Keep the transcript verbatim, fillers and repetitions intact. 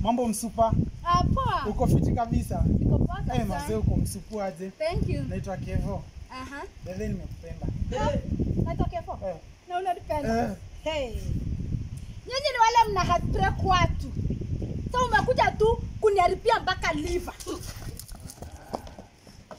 Mambo msupa? Ah, poa. Uko fiti kabisa? Niko poa kabisa. Eh, mazee uko msupu aje? Thank you. Naitwa Kevo. Aha. Bebe nimekupenda. Naitwa Kevo. Eh. Na unanipenda? Eh. Hey. Nyinyi ni wale mna heartbreak watu. Sasa umekuja tu kuniharibia mpaka liver.